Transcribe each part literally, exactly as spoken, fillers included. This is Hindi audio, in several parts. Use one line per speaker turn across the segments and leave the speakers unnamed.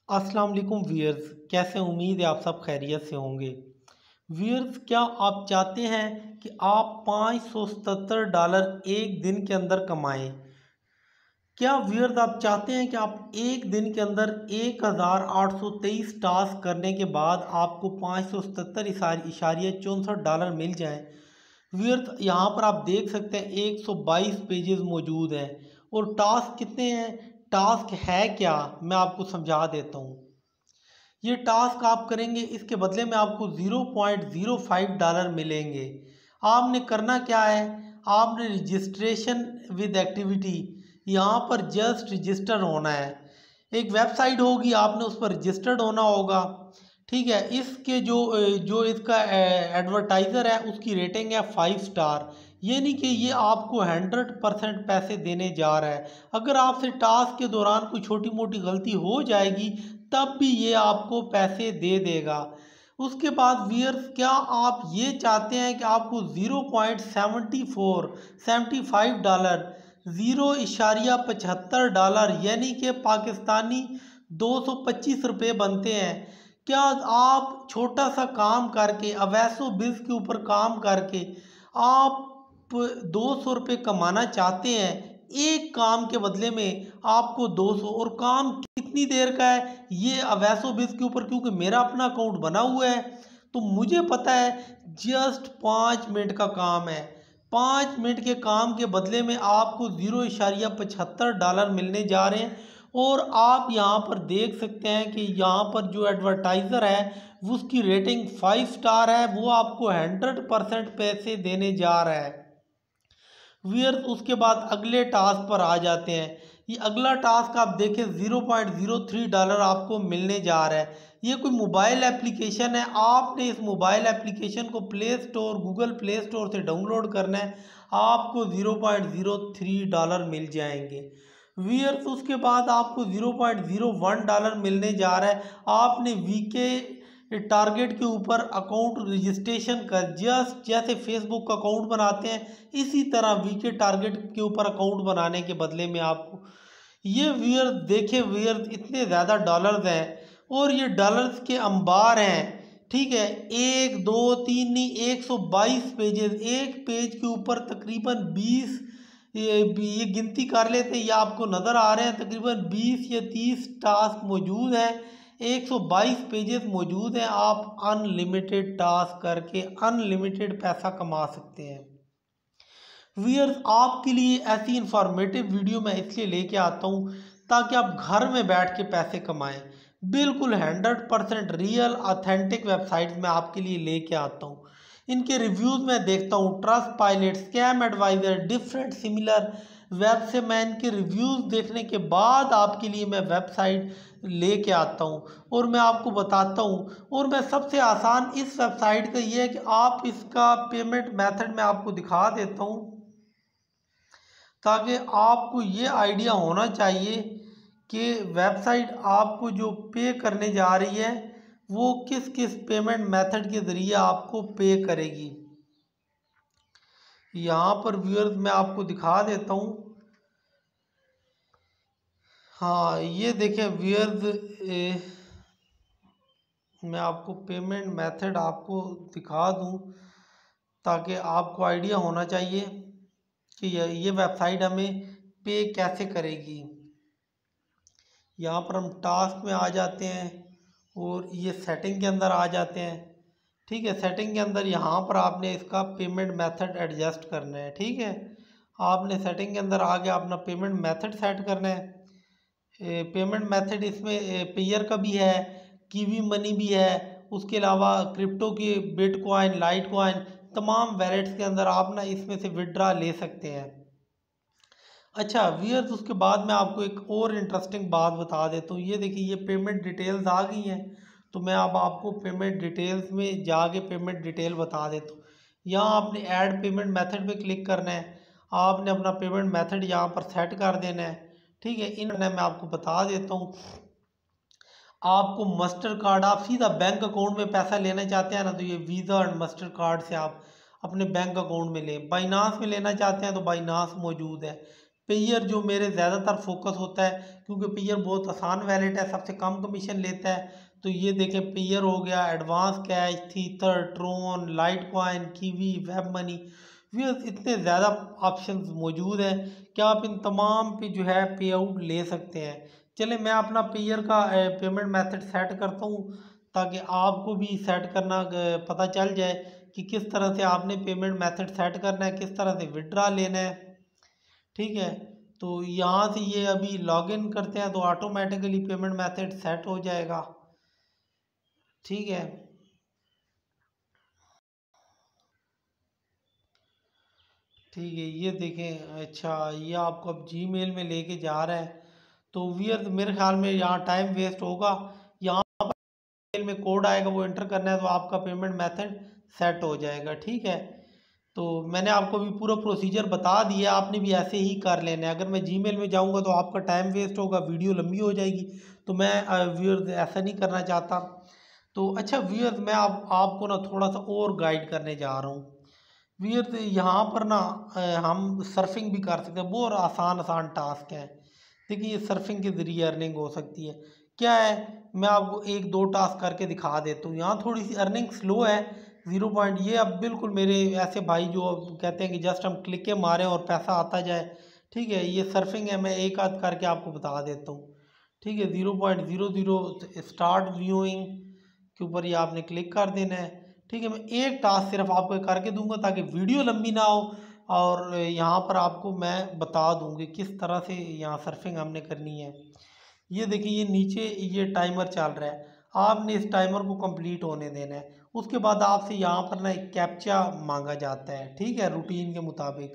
अस्सलाम वालेकुम व्यूअर्स, कैसे हैं? उम्मीद है आप सब खैरियत से होंगे। व्यूअर्स, क्या आप चाहते हैं कि आप पाँच सौ सतहत्तर डॉलर एक दिन के अंदर कमाएं? क्या व्यूअर्स आप चाहते हैं कि आप एक दिन के अंदर एक हज़ार आठ सौ तेईस टास्क करने के बाद आपको पाँच सौ सतहत्तर इशारिया चौंसठ डॉलर मिल जाएं? व्यूअर्स, यहाँ पर आप देख सकते हैं एक सौ बाईस पेजेस मौजूद हैं। और टास्क कितने हैं, टास्क है क्या, मैं आपको समझा देता हूँ। ये टास्क आप करेंगे, इसके बदले में आपको zero point zero five dollar मिलेंगे। आपने करना क्या है, आपने रजिस्ट्रेशन विद एक्टिविटी, यहाँ पर जस्ट रजिस्टर होना है। एक वेबसाइट होगी, आपने उस पर रजिस्टर्ड होना होगा। ठीक है, इसके जो जो इसका एडवर्टाइज़र है उसकी रेटिंग है फाइव स्टार, यानी कि ये आपको हंड्रेड परसेंट पैसे देने जा रहा है। अगर आपसे टास्क के दौरान कोई छोटी मोटी गलती हो जाएगी तब भी ये आपको पैसे दे देगा। उसके बाद व्यूअर्स, क्या आप ये चाहते हैं कि आपको zero point seventy four seventy five dollar zero इशारिया पचहत्तर डॉलर यानी कि पाकिस्तानी दो सौ पच्चीस रुपये बनते हैं? क्या आप छोटा सा काम करके अवैसो बिल्स के ऊपर काम करके आप दो सौ रुपये कमाना चाहते हैं? एक काम के बदले में आपको दो सौ, और काम कितनी देर का है ये अवैसो बिल्स के ऊपर, क्योंकि मेरा अपना अकाउंट बना हुआ है तो मुझे पता है जस्ट पाँच मिनट का काम है। पाँच मिनट के काम के बदले में आपको ज़ीरो इशारिया पचहत्तर डॉलर मिलने जा रहे हैं। और आप यहाँ पर देख सकते हैं कि यहाँ पर जो एडवर्टाइज़र है वो उसकी रेटिंग फाइव स्टार है, वो आपको हंड्रेड परसेंट पैसे देने जा रहा है। व्यूअर्स, उसके बाद अगले टास्क पर आ जाते हैं। ये अगला टास्क आप देखें, zero point zero three dollar आपको मिलने जा रहा है। ये कोई मोबाइल एप्लीकेशन है, आपने इस मोबाइल एप्लीकेशन को play store Google play store से डाउनलोड करना है, आपको zero point zero three dollar मिल जाएंगे। व्यूअर्स, उसके बाद आपको zero point zero one dollar मिलने जा रहा है। आपने वीके टारगेट के ऊपर अकाउंट रजिस्ट्रेशन कर, जस्ट जैसे फेसबुक का अकाउंट बनाते हैं इसी तरह वीके टारगेट के ऊपर अकाउंट बनाने के बदले में आपको ये व्यूअर्स देखे व्यूअर्स इतने ज़्यादा डॉलर्स हैं और ये डॉलर्स के अंबार हैं। ठीक है, एक दो तीन नहीं, एक सौ बाईस पेजेस, एक पेज के ऊपर तकरीबन बीस, ये ये गिनती कर लेते हैं, ये आपको नज़र आ रहे हैं तकरीबन बीस या तीस टास्क मौजूद हैं। एक सौ बाईस पेजेस मौजूद हैं। आप अनलिमिटेड टास्क करके अनलिमिटेड पैसा कमा सकते हैं। व्यूअर्स, आपके लिए ऐसी इंफॉर्मेटिव वीडियो मैं इसलिए लेके आता हूँ ताकि आप घर में बैठ के पैसे कमाएं। बिल्कुल hundred percent real authentic websites मैं आपके लिए लेके आता हूँ। इनके रिव्यूज़ मैं देखता हूँ, Trustpilot, ScamAdviser, different SimilarWeb से मैं इनके रिव्यूज़ देखने के बाद आपके लिए मैं वेबसाइट लेके आता हूँ और मैं आपको बताता हूँ। और मैं सबसे आसान इस वेबसाइट का ये है कि आप इसका पेमेंट मेथड मैं आपको दिखा देता हूँ ताकि आपको ये आइडिया होना चाहिए कि वेबसाइट आपको जो पे करने जा रही है वो किस किस पेमेंट मेथड के ज़रिए आपको पे करेगी। यहाँ पर व्यूअर्स मैं आपको दिखा देता हूँ। हाँ, ये देखें व्यूअर्स, मैं आपको पेमेंट मेथड आपको दिखा दूँ ताकि आपको आइडिया होना चाहिए कि ये वेबसाइट हमें पे कैसे करेगी। यहाँ पर हम टास्क में आ जाते हैं और ये सेटिंग के अंदर आ जाते हैं। ठीक है, सेटिंग के अंदर यहाँ पर आपने इसका पेमेंट मेथड एडजस्ट करना है। ठीक है, आपने सेटिंग के अंदर आके अपना पेमेंट मेथड सेट करना है। पेमेंट मेथड इसमें पेयर का भी है, कीवी मनी भी है, उसके अलावा क्रिप्टो की बिटकॉइन, लाइट कॉइन, तमाम वैलेट्स के अंदर आप ना इसमें से विड्रा ले सकते हैं। अच्छा व्यूअर्स, उसके बाद मैं आपको एक और इंटरेस्टिंग बात बता देता हूँ। ये देखिए, ये पेमेंट डिटेल्स आ गई हैं, तो मैं अब आपको पेमेंट डिटेल्स में जाके पेमेंट डिटेल बता देता हूँ। यहाँ आपने ऐड पेमेंट मेथड पे क्लिक करना है, आपने अपना पेमेंट मेथड यहाँ पर सेट कर देना है। ठीक है, इन मैं आपको बता देता हूँ। आपको मास्टर कार्ड, आप सीधा बैंक अकाउंट में पैसा लेना चाहते हैं ना, तो ये वीज़ा और मास्टर कार्ड से आप अपने बैंक अकाउंट में लें। बाइनांस में लेना चाहते हैं तो बाइनांस मौजूद है। पेयर जो मेरे ज़्यादातर फोकस होता है, क्योंकि पेयर बहुत आसान वैलेट है, सबसे कम कमीशन लेता है। तो ये देखें, पेयर हो गया, advance cash, Tether, Tron, Litecoin, Qiwi, WebMoney. Viewers इतने ज़्यादा ऑप्शंस मौजूद हैं कि आप इन तमाम पे जो है पे आउट ले सकते हैं। चले मैं अपना पेयर का पेमेंट मेथड सेट करता हूँ, ताकि आपको भी सेट करना अ, पता चल जाए कि किस तरह से आपने पेमेंट मेथड सेट करना है, किस तरह से विड्रा लेना है। ठीक है, तो यहाँ से ये अभी लॉगिन करते हैं तो ऑटोमेटिकली पेमेंट मेथड सेट हो जाएगा। ठीक है, ठीक है, ये देखें, अच्छा ये आपको अब जी मेल में लेके जा रहा है। तो वियर मेरे ख्याल में यहाँ टाइम वेस्ट होगा। यहाँ मेल में कोड आएगा, वो एंटर करना है तो आपका पेमेंट मेथड सेट हो जाएगा। ठीक है, तो मैंने आपको भी पूरा प्रोसीजर बता दिया, आपने भी ऐसे ही कर लेना है। अगर मैं जीमेल में जाऊंगा तो आपका टाइम वेस्ट होगा, वीडियो लंबी हो जाएगी, तो मैं व्यूअर्स ऐसा नहीं करना चाहता। तो अच्छा व्यूअर्स, मैं आप आपको ना थोड़ा सा और गाइड करने जा रहा हूँ। व्यूअर्स यहाँ पर ना अ, हम सर्फिंग भी कर सकते हैं, बहुत आसान आसान टास्क है। देखिए, ये सर्फिंग के ज़रिए अर्निंग हो सकती है। क्या है, मैं आपको एक दो टास्क करके दिखा देता हूँ। यहाँ थोड़ी सी अर्निंग स्लो है, ज़ीरो पॉइंट। ये अब बिल्कुल मेरे ऐसे भाई जो अब कहते हैं कि जस्ट हम क्लिक के मारें और पैसा आता जाए। ठीक है, ये सर्फिंग है, मैं एक आध करके आपको बता देता हूँ। ठीक है, zero point zero zero start viewing के ऊपर ये आपने क्लिक कर देना है। ठीक है, मैं एक टास्क सिर्फ आपको करके दूंगा ताकि वीडियो लंबी ना हो, और यहाँ पर आपको मैं बता दूंगी किस तरह से यहाँ सर्फिंग हमने करनी है। ये देखिए, ये नीचे ये टाइमर चल रहा है, आपने इस टाइमर को कंप्लीट होने देना है। उसके बाद आपसे यहाँ पर ना एक कैप्चा मांगा जाता है। ठीक है, रूटीन के मुताबिक,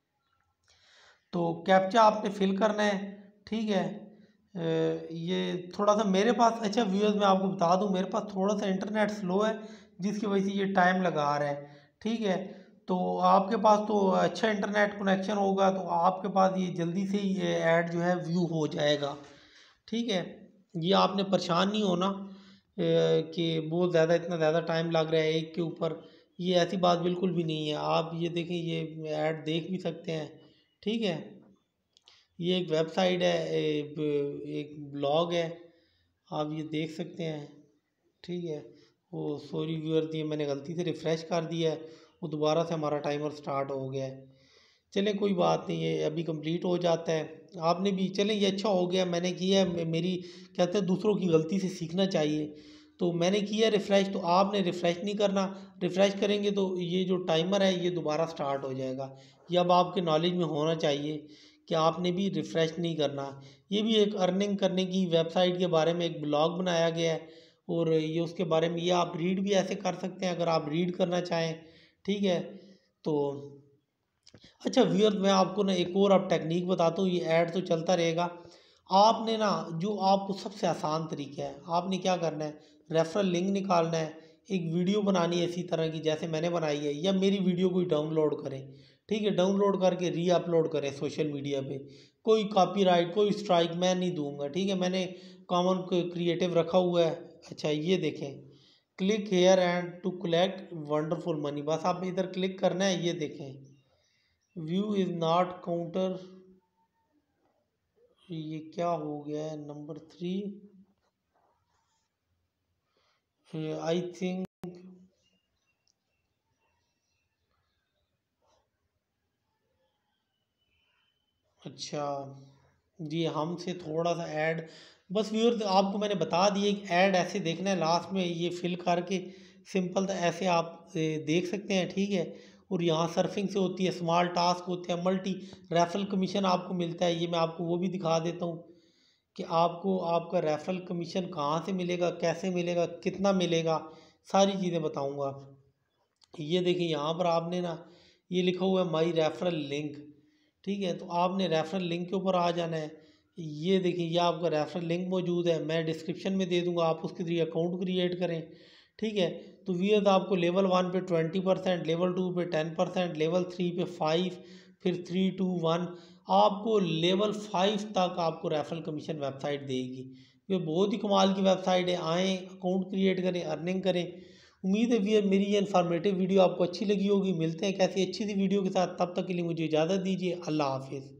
तो कैप्चा आपने फिल करना है। ठीक है, अ, ये थोड़ा सा मेरे पास, अच्छा व्यूअर्स मैं आपको बता दूं, मेरे पास थोड़ा सा इंटरनेट स्लो है, जिसकी वजह से ये टाइम लगा रहा है। ठीक है, तो आपके पास तो अच्छा इंटरनेट कनेक्शन होगा, तो आपके पास ये जल्दी से ही ये ऐड जो है व्यू हो जाएगा। ठीक है, ये आपने परेशान नहीं होना अ, कि बहुत ज़्यादा इतना ज़्यादा टाइम लग रहा है एक के ऊपर। ये ऐसी बात बिल्कुल भी नहीं है। आप ये देखें, ये ऐड देख भी सकते हैं। ठीक है, ये एक वेबसाइट है, ए- ब- एक ब्लॉग है, आप ये देख सकते हैं। ठीक है, वो सॉरी व्यूअर, ये मैंने गलती से रिफ़्रेश कर दिया है, वो दोबारा से हमारा टाइमर स्टार्ट हो गया है। चलें कोई बात नहीं, ये अभी कंप्लीट हो जाता है। आपने भी, चलें ये अच्छा हो गया, मैंने किया है, मे- मेरी कहते हैं दूसरों की गलती से सीखना चाहिए। तो मैंने किया रिफ़्रेश, तो आपने रिफ़्रेश नहीं करना। रिफ़्रेश करेंगे तो ये जो टाइमर है ये दोबारा स्टार्ट हो जाएगा। ये अब आपके नॉलेज में होना चाहिए कि आपने भी रिफ़्रेश नहीं करना। ये भी एक अर्निंग करने की वेबसाइट के बारे में एक ब्लॉग बनाया गया है, और ये उसके बारे में ये आप रीड भी ऐसे कर सकते हैं अगर आप रीड करना चाहें। ठीक है, तो अच्छा व्यूअर, मैं आपको ना एक और अब टेक्निक बताता हूँ, ये ऐड तो चलता रहेगा। आपने ना, जो आपको सबसे आसान तरीका है, आपने क्या करना है, रेफरल लिंक निकालना है, एक वीडियो बनानी है इसी तरह की जैसे मैंने बनाई है, या मेरी वीडियो कोई डाउनलोड करें। ठीक है, डाउनलोड करके री अपलोड करें सोशल मीडिया पे। कोई कॉपीराइट, कोई स्ट्राइक मैं नहीं दूंगा। ठीक है, मैंने कॉमन क्रिएटिव रखा हुआ है। अच्छा ये देखें, click here and to collect wonderful money, बस आप इधर क्लिक करना है। ये देखें, व्यू इज नॉट काउंटर, ये क्या हो गया है, नंबर थ्री, आई थिंक। अच्छा जी, हमसे थोड़ा सा ऐड, बस व्यूअर आपको मैंने बता दिया कि ऐड ऐसे देखना है, लास्ट में ये फिल करके सिंपल था, ऐसे आप ए, देख सकते हैं। ठीक है, और यहाँ सर्फिंग से होती है, स्मॉल टास्क होते हैं, मल्टी रेफरल कमीशन आपको मिलता है। ये मैं आपको वो भी दिखा देता हूँ कि आपको आपका रेफरल कमीशन कहाँ से मिलेगा, कैसे मिलेगा, कितना मिलेगा, सारी चीज़ें बताऊँगा। ये देखिए, यहाँ पर आपने ना ये लिखा हुआ है माई रेफरल लिंक। ठीक है, तो आपने रेफरल लिंक के ऊपर आ जाना है। ये देखिए, ये आपका रेफरल लिंक मौजूद है, मैं डिस्क्रिप्शन में दे दूंगा, आप उसके जरिए अकाउंट क्रिएट करें। ठीक है, तो वीएस आपको लेवल वन पे ट्वेंटी परसेंट, लेवल टू पे टेन परसेंट, लेवल थ्री पे फाइव, फिर थ्री टू वन, आपको लेवल फाइव तक आपको रेफरल कमीशन वेबसाइट देगी। ये बहुत ही कमाल की वेबसाइट है, आएँ अकाउंट क्रिएट करें, अर्निंग करें। उम्मीद है भी मेरी ये इन्फॉर्मेटिव वीडियो आपको अच्छी लगी होगी। मिलते हैं कैसी अच्छी सी वीडियो के साथ, तब तक के लिए मुझे इजाज़त दीजिए। अल्लाह हाफिज़।